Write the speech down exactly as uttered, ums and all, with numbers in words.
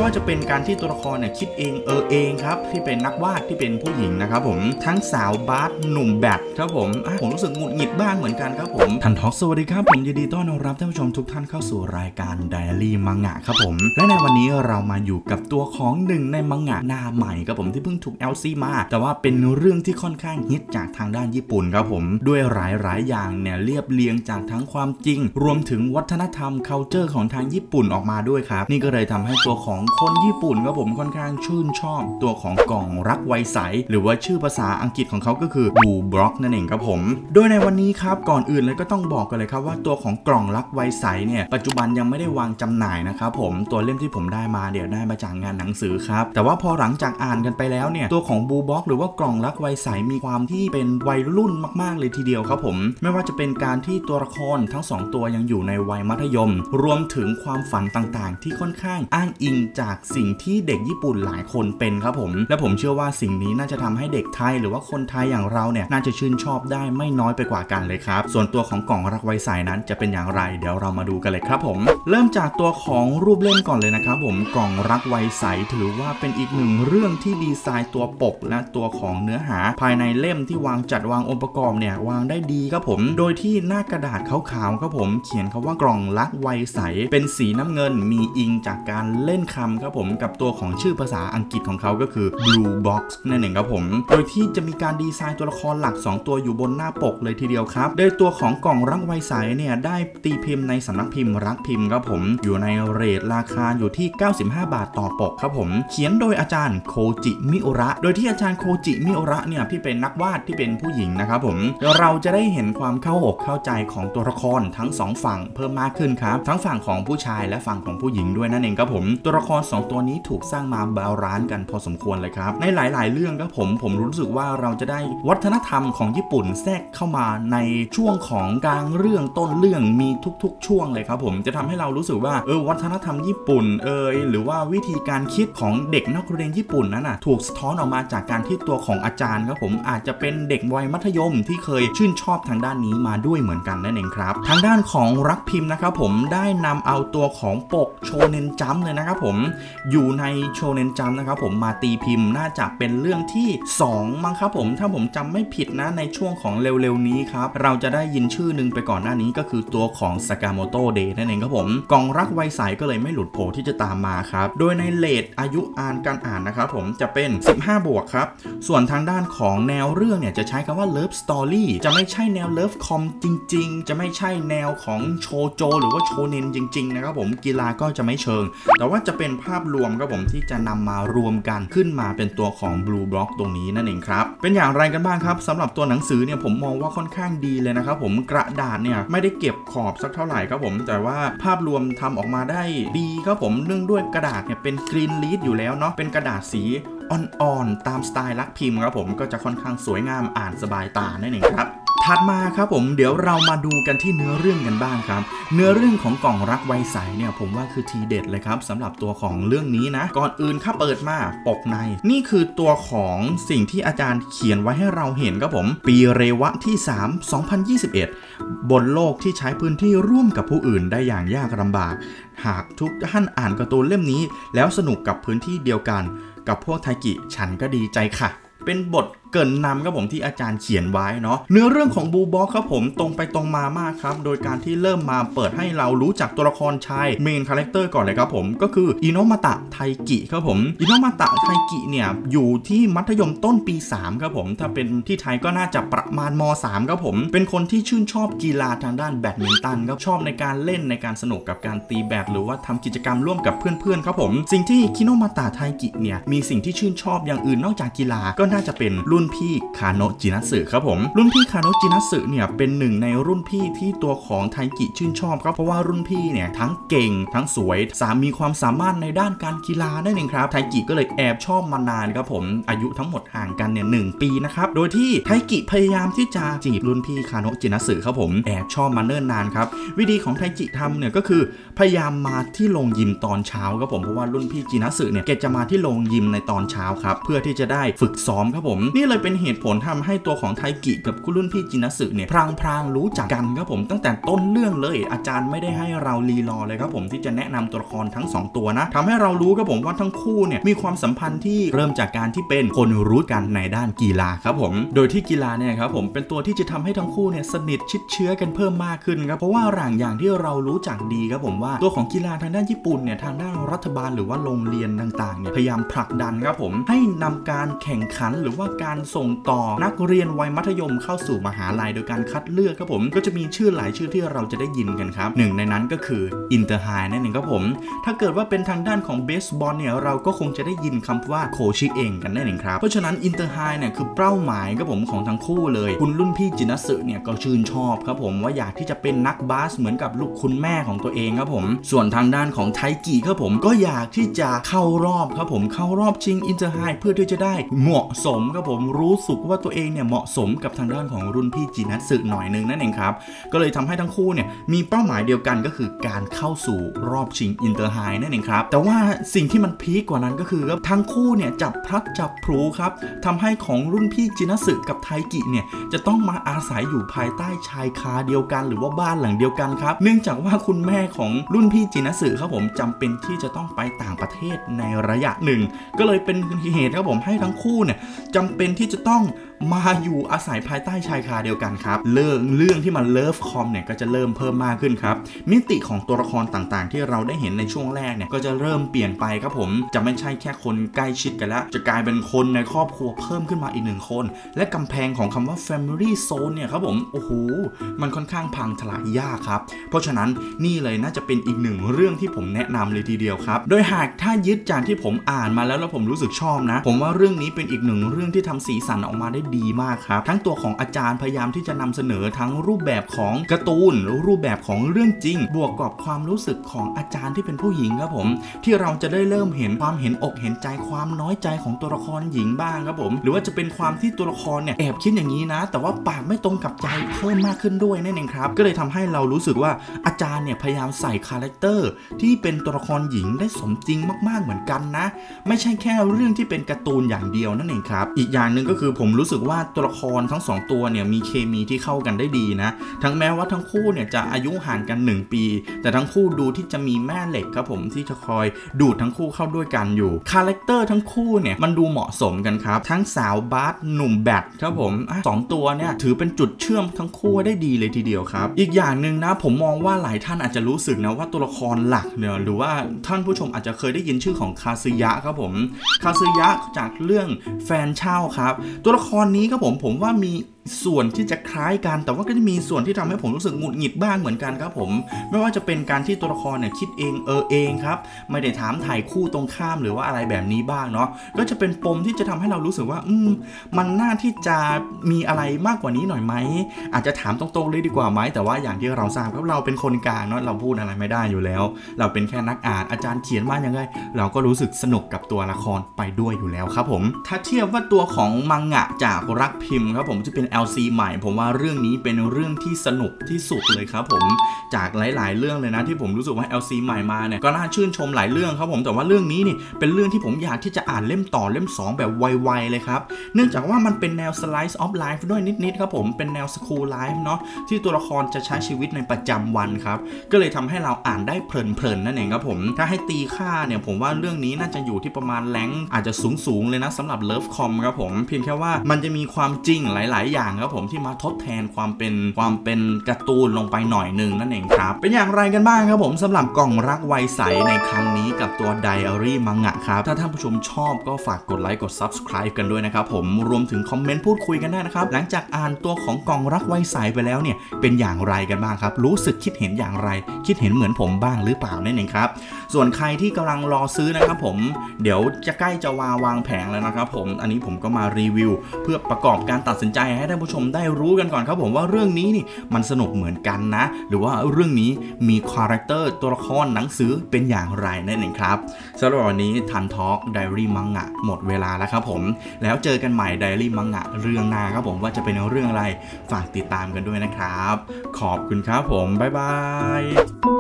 ว่าจะเป็นการที่ตัวละครเนี่ยคิดเองเออเองครับที่เป็นนักวาดที่เป็นผู้หญิงนะครับผมทั้งสาวบาสหนุ่มแบทครับผมผมรู้สึกหงุดหงิดบ้างเหมือนกันครับผมทันท็อกสวัสดีครับผมยินดีต้อนรับท่านผู้ชมทุกท่านเข้าสู่รายการไดอารี่มังงะครับผมและในวันนี้เรามาอยู่กับตัวของหนึ่งในมังงะหน้าใหม่ครับผมที่เพิ่งถูก แอล ซี มาแต่ว่าเป็นเรื่องที่ค่อนข้างฮิตจากทางด้านญี่ปุ่นครับผมด้วยหลายๆอย่างเนี่ยเรียบเรียงจากทั้งความจริงรวมถึงวัฒนธรรม culture ของทางญี่ปุ่นออกมาด้วยครับนี่ก็เลยทำให้ตัวของคนญี่ปุ่นครับผมค่อนข้างชื่นชอบตัวของกล่องรักไวใสหรือว่าชื่อภาษาอังกฤษของเขาก็คือ Blue Block นั่นเองครับผมโดยในวันนี้ครับก่อนอื่นเลยก็ต้องบอกกันเลยครับว่าตัวของกล่องรักไวใสเนี่ยปัจจุบันยังไม่ได้วางจำหน่ายนะครับผมตัวเล่มที่ผมได้มาเดี๋ยวได้มาจากงานหนังสือครับแต่ว่าพอหลังจากอ่านกันไปแล้วเนี่ยตัวของ Blue Block หรือว่ากล่องรักไวใสมีความที่เป็นวัยรุ่นมากๆเลยทีเดียวครับผมไม่ว่าจะเป็นการที่ตัวละครทั้งสองตัวยังอยู่ในวัยมัธยมรวมถึงความฝันต่างๆที่ค่อนข้างอ้างอิงจากสิ่งที่เด็กญี่ปุ่นหลายคนเป็นครับผมและผมเชื่อว่าสิ่งนี้น่าจะทำให้เด็กไทยหรือว่าคนไทยอย่างเราเนี่ยน่าจะชื่นชอบได้ไม่น้อยไปกว่ากันเลยครับส่วนตัวของกล่องรักไวใสนั้นจะเป็นอย่างไรเดี๋ยวเรามาดูกันเลยครับผมเริ่มจากตัวของรูปเล่มก่อนเลยนะครับผมกล่องรักไวใสถือว่าเป็นอีกหนึ่งเรื่องที่ดีไซน์ตัวปกและตัวของเนื้อหาภายในเล่มที่วางจัดวางองค์ประกอบเนี่ยวางได้ดีครับผมโดยที่หน้ากระดาษขาวๆครับผมเขียนคำว่ากล่องรักไวใสเป็นสีน้ำเงินมีอิงจากการเล่นคำครับผมกับตัวของชื่อภาษาอังกฤษของเขาก็คือ Blue Box นั่นเองครับผมโดยที่จะมีการดีไซน์ตัวละครหลักสองตัวอยู่บนหน้าปกเลยทีเดียวครับโดยตัวของกล่องรักไวใสเนี่ยได้ตีพิมพ์ในสำนักพิมพ์รักพิมพ์ครับผมอยู่ในเรทราคาอยู่ที่เก้าสิบห้าบาทต่อปกครับผมเขียนโดยอาจารย์โคจิมิโอระโดยที่อาจารย์โคจิมิโอระเนี่ยที่เป็นนักวาดที่เป็นผู้หญิงนะครับผมเราจะได้เห็นความเข้าอกเข้าใจของตัวละครทั้งสองฝั่งเพิ่มมากขึ้นครับทั้งฝั่งของผู้ชายและฝั่งของผู้หญิงด้วยนั่นเองครับผมตัวละครสองตัวนี้ถูกสร้างมาบาลานซ์กันพอสมควรเลยครับในหลายๆเรื่องครับผมผมรู้สึกว่าเราจะได้วัฒนธรรมของญี่ปุ่นแทรกเข้ามาในช่วงของกลางเรื่องต้นเรื่องมีทุกๆช่วงเลยครับผมจะทำให้เรารู้สึกว่าเออวัฒนธรรมญี่ปุ่นเอยหรือว่าวิธีการคิดของเด็กนักเรียนญี่ปุ่นนั้นน่ะถูกสะท้อนออกมาจากการที่ตัวของอาจารย์ครับผมอาจจะเป็นเด็กวัยมัธยมที่เคยชื่นชอบทางด้านนี้มาด้วยเหมือนกันนั่นเองครับทางด้านของรักพิมพ์นะครับผมได้นำเอาตัวของปกโชเนนจัมป์เลยนะครับผมอยู่ในโชเนนจัมป์นะครับผมมาตีพิมพ์น่าจะเป็นเรื่องที่สองมั้งครับผมถ้าผมจำไม่ผิดนะในช่วงของเร็วๆนี้ครับเราจะได้ยินชื่อหนึ่งไปก่อนหน้านี้ก็คือตัวของสากาโมโตะเดย์นั่นเองครับผมกล่องรักไวใสก็เลยไม่หลุดโผที่จะตามมาครับโดยในเรทอายุอ่านการอ่านนะครับผมจะเป็นสิบห้าบวกครับส่วนทางด้านของแนวเรื่องเนี่ยจะใช้คำว่า Love Story จะไม่ใช่แนว Love Com จริงๆจะไม่ใช่แนวของโชโจหรือว่าโชเนนจริงๆนะครับผมกีฬาก็จะไม่เชิงแต่ว่าจะเป็นภาพรวมครับผมที่จะนำมารวมกันขึ้นมาเป็นตัวของ Blue Block ตรงนี้นั่นเองครับเป็นอย่างไรกันบ้างครับสำหรับตัวหนังสือเนี่ยผมมองว่าค่อนข้างดีเลยนะครับผมกระดาษเนี่ยไม่ได้เก็บขอบสักเท่าไหร่ครับผมแต่ว่าภาพรวมทำออกมาได้ดีครับผมเนื่องด้วยกระดาษเนี่ยเป็นกรีนลีดอยู่แล้วเนาะเป็นกระดาษสีอ่อนๆตามสไตล์รักพิมพ์ครับผมก็จะค่อนข้างสวยงามอ่านสบายตานั่นเองครับถัดมาครับผมเดี๋ยวเรามาดูกันที่เนื้อเรื่องกันบ้างครับเนื้อเรื่องของกล่องรักไวใสเนี่ยผมว่าคือทีเด็ดเลยครับสำหรับตัวของเรื่องนี้นะก่อนอื่นข้าเปิดมาปกในนี่คือตัวของสิ่งที่อาจารย์เขียนไว้ให้เราเห็นครับผมปีเรวะที่สาม สองพันยี่สิบเอ็ดบนโลกที่ใช้พื้นที่ร่วมกับผู้อื่นได้อย่างยากลำบากหากทุกท่านอ่านการ์ตูนเล่มนี้แล้วสนุกกับพื้นที่เดียวกันกับพวกไทกิฉันก็ดีใจค่ะเป็นบทเกินนำครับผมที่อาจารย์เขียนไว้เนาะเนื้อเรื่องของบูบ็อกครับผมตรงไปตรงมามากครับโดยการที่เริ่มมาเปิดให้เรารู้จักตัวละครชายเมนคาแรคเตอร์ก่อนเลยครับผมก็คืออิโนะมาตะไทกิครับผมอิโนะมาตะไทกิเนี่ยอยู่ที่มัธยมต้นปีสามครับผมถ้าเป็นที่ไทยก็น่าจะประมาณมสามครับผมเป็นคนที่ชื่นชอบกีฬาทางด้านแบดมินตันครับชอบในการเล่นในการสนุกกับการตีแบดหรือว่าทำกิจกรรมร่วมกับเพื่อนๆครับผมสิ่งที่คิโนะมาตะไทกิเนี่ยมีสิ่งที่ชื่นชอบอย่างอื่นนอกจากกีฬาก็น่าจะเป็นรุ่นพี่คาโนะจินัสึครับผมรุ่นพี่คาโนะจินัสึเนี่ยเป็นหนึ่งในรุ่นพี่ที่ตัวของไทกิชื่นชอบครับเพราะว่ารุ่นพี่เนี่ยทั้งเก่งทั้งสวยสามีความสามารถในด้านการกีฬานั่นเองครับไทกิก็เลยแอบชอบมานานครับผมอายุทั้งหมดห่างกันเนี่ยหนึ่งปีนะครับโดยที่ไทกิพยายามที่จะจีบรุ่นพี่คาโนะจินัสึครับผมแอบชอบมาเนิ่นนานครับวิธีของไทกิทำเนี่ยก็คือพยายามมาที่โรงยิมตอนเช้าครับผมเพราะว่ารุ่นพี่จินัสึเนี่ยแกจะมาที่โรงยิมในตอนเช้าครับเพื่อที่จะได้ฝึกซ้อมครับผมนี่เลยเป็นเหตุผลทำให้ตัวของไทกิกับรุ่นพี่จินสึเนี่ยพรางๆรู้จักกันครับผมตั้งแต่ต้นเรื่องเลยอาจารย์ไม่ได้ให้เรารีรอเลยครับผมที่จะแนะนำตัวละครทั้งสองตัวนะทำให้เรารู้ครับผมว่าทั้งคู่เนี่ยมีความสัมพันธ์ที่เริ่มจากการที่เป็นคนรู้กันในด้านกีฬาครับผมโดยที่กีฬาเนี่ยครับผมเป็นตัวที่จะทำให้ทั้งคู่เนี่ยสนิทชิดเชื้อกันเพิ่มมากขึ้นครับเพราะว่าหลังอย่างที่เรารู้จักดีครับผมว่าตัวของกีฬาทางด้านญี่ปุ่นเนี่ยทางด้านรัฐบาลหรือว่าโรงเรียนต่างๆเนี่ยพยายามผลักดันครับผมให้นำการแข่งขันหรือว่าการส่งต่อนักเรียนวัยมัธยมเข้าสู่มหาลัยโดยการคัดเลือกครับผมก็จะมีชื่อหลายชื่อที่เราจะได้ยินกันครับหนึ่งในนั้นก็คืออินเตอร์ไฮนั่นเองครับผมถ้าเกิดว่าเป็นทางด้านของเบสบอลเนี่ยเราก็คงจะได้ยินคำว่าโคชิเองกันนั่นเองครับเพราะฉะนั้นอินเตอร์ไฮเนี่ยคือเป้าหมายครับผมของทั้งคู่เลยคุณรุ่นพี่จินสึเนี่ยก็ชื่นชอบครับผมว่าอยากที่จะเป็นนักบาสเหมือนกับลูกคุณแม่ของตัวเองครับผมส่วนทางด้านของไทกิครับผมก็อยากที่จะเข้ารอบครับผมเข้ารอบชิงอินเตอร์ไฮเพื่อที่จะได้เหมาะสมครับผมรู้สึกว่าตัวเองเนี่ยเหมาะสมกับทางด้านของรุ่นพี่จินสึหน่อยนึงนั่นเองครับก็เลยทำให้ทั้งคู่เนี่ยมีเป้าหมายเดียวกันก็คือการเข้าสู่รอบชิงอินเตอร์ไฮนั่นเองครับแต่ว่าสิ่งที่มันพีคกว่านั้นก็คือทั้งคู่เนี่ยจับพลัดจับพลูครับทำให้ของรุ่นพี่จินสึกับไทกิเนี่ยจะต้องมาอาศัยอยู่ภายใต้ชายคาเดียวกันหรือว่าบ้านหลังเดียวกันครับเนื่องจากว่าคุณแม่ของรุ่นพี่จินสึครับผมจำเป็นที่จะต้องไปต่างประเทศในระยะหนึ่งก็เลยเป็นเหตุครับผมให้ทั้งคู่เนี่ยจำเป็นที่จะต้องมาอยู่อาศัยภายใต้ชายคาเดียวกันครับเรื่องเรื่องที่มันเลิฟคอมเนี่ยก็จะเริ่มเพิ่มมากขึ้นครับมิติของตัวละครต่างๆที่เราได้เห็นในช่วงแรกเนี่ยก็จะเริ่มเปลี่ยนไปครับผมจะไม่ใช่แค่คนใกล้ชิดกันแล้วจะกลายเป็นคนในครอบครัวเพิ่มขึ้นมาอีกหนึ่งคนและกำแพงของคำว่า Family Zone เนี่ยครับผมโอ้โหมันค่อนข้างพังทลายยากครับเพราะฉะนั้นนี่เลยน่าจะเป็นอีกหนึ่งเรื่องที่ผมแนะนำเลยทีเดียวครับโดยหากถ้ายึดจากที่ผมอ่านมาแล้วแล้วผมรู้สึกชอบนะผมว่าเรื่องนี้เป็นอีกหนึ่งเรื่องที่ทำสีสันออกมาได้ดีมากครับทั้งตัวของอาจารย์พยายามที่จะนำเสนอทั้งรูปแบบของการ์ตูนรูปแบบของเรื่องจริงบวกกับความรู้สึกของอาจารย์ที่เป็นผู้หญิงครับผมที่เราจะได้เริ่มเห็นความเห็นอกเห็นใจความน้อยใจของตัวละครหญิงบ้างครับผมหรือว่าจะเป็นความที่ตัวละครเนี่ยแอบคิดอย่างนี้นะแต่ว่าปากไม่ตรงกับใจเพิ่มมากขึ้นด้วยนั่นเองครับก็เลยทำให้เรารู้สึกว่าอาจารย์เนี่ยพยายามใส่คาแรคเตอร์ที่เป็นตัวละครหญิงได้สมจริงมากๆเหมือนกันนะไม่ใช่แค่เรื่องที่เป็นการ์ตูนอย่างเดียวนั่นเองครับอีกอย่างหนึ่งก็คือผมรู้สึกว่าตัวละครทั้งสองตัวเนี่ยมีเคมีที่เข้ากันได้ดีนะทั้งแม้ว่าทั้งคู่เนี่ยจะอายุห่างกันหนึ่งปีแต่ทั้งคู่ดูที่จะมีแม่เหล็กครับผมที่จะคอยดูดทั้งคู่เข้าด้วยกันอยู่คาแรคเตอร์ทั้งคู่เนี่ยมันดูเหมาะสมกันครับทั้งสาวบาสหนุ่มแบดครับผมสองตัวเนี่ยถือเป็นจุดเชื่อมทั้งคู่ได้ดีเลยทีเดียวครับอีกอย่างหนึ่งนะผมมองว่าหลายท่านอาจจะรู้สึกนะว่าตัวละครหลักเนี่ยหรือว่าท่านผู้ชมอาจจะเคยได้ยินชื่อของคาซึยะครับผมคาซึยะจากเรื่องแฟนเช่าครับตัวละครนี้ครับผมผมว่ามีส่วนที่จะคล้ายกันแต่ว่าก็จะมีส่วนที่ทำให้ผมรู้สึกหงุดหงิดบ้างเหมือนกันครับผมไม่ว่าจะเป็นการที่ตัวละครเนี่ยคิดเองเออเองครับไม่ได้ถามถ่ายคู่ตรงข้ามหรือว่าอะไรแบบนี้บ้างเนาะก็จะเป็นปมที่จะทำให้เรารู้สึกว่าอืมมันน่าที่จะมีอะไรมากกว่านี้หน่อยไหมอาจจะถามตรงๆเลยดีกว่าไหมแต่ว่าอย่างที่เราทราบครับเราเป็นคนกลางเนาะเราพูดอะไรไม่ได้อยู่แล้วเราเป็นแค่นักอ่านอาจารย์เขียนมาอย่างไรเราก็รู้สึกสนุกกับตัวละครไปด้วยอยู่แล้วครับผมถ้าเทียบว่าตัวของมังงะจากรักพิมพ์ครับผมจะเป็น แอล ซี ใหม่ผมว่าเรื่องนี้เป็นเรื่องที่สนุกที่สุดเลยครับผมจากหลายๆเรื่องเลยนะที่ผมรู้สึกว่า แอล ซี ใหม่มาเนี่ยก็น่าชื่นชมหลายเรื่องครับผมแต่ว่าเรื่องนี้นี่เป็นเรื่องที่ผมอยากที่จะอ่านเล่มต่อเล่มสองแบบไวๆเลยครับเนื่องจากว่ามันเป็นแนว slice of life ด้วยนิดๆครับผมเป็นแนว school life เนาะที่ตัวละครจะใช้ชีวิตในประจำวันครับก็เลยทำให้เราอ่านได้เพลินๆนั่นเองครับผมถ้าให้ตีค่าเนี่ยผมว่าเรื่องนี้น่าจะอยู่ที่ประมาณแรงอาจจะสูงๆเลยนะสำหรับ Love Com ครับผมเพียงแค่ว่ามันจะมีความจริงหลายๆอย่างครับผมที่มาทดแทนความเป็นความเป็นการ์ตูนลงไปหน่อยนึงนั่นเองครับเป็นอย่างไรกันบ้างครับผมสำหรับกล่องรักวัยใสในครั้งนี้กับตัวไดอารี่มังงะครับถ้าท่านผู้ชมชอบก็ฝากกดไลค์กด Subscribe กันด้วยนะครับผมรวมถึงคอมเมนต์พูดคุยกันได้นะครับหลังจากอ่านตัวของกล่องรักวัยใสไปแล้วเนี่ยเป็นอย่างไรกันบ้างครับรู้สึกคิดเห็นอย่างไรคิดเห็นเหมือนผมบ้างหรือเปล่านั่นเองครับส่วนใครที่กำลังรอซื้อนะครับผมเดี๋ยวจะใกล้จะวางวางแผงแล้วนะครับผมอันนี้ผมก็มารีวิวเพื่อประกอบการตัดสินใจให้ท่านผู้ชมได้รู้กันก่อนครับผมว่าเรื่องนี้นี่มันสนุกเหมือนกันนะหรือว่าเรื่องนี้มีคาแรคเตอร์ตัวละครหนังสือเป็นอย่างไรนั่นเองครับสำหรับวันนี้ทันทอล์กไดอารี่มังงะหมดเวลาแล้วครับผมแล้วเจอกันใหม่ไดอารี่มังงะเรื่องหน้าครับผมว่าจะเป็นเรื่องอะไรฝากติดตามกันด้วยนะครับขอบคุณครับผมบ๊ายบาย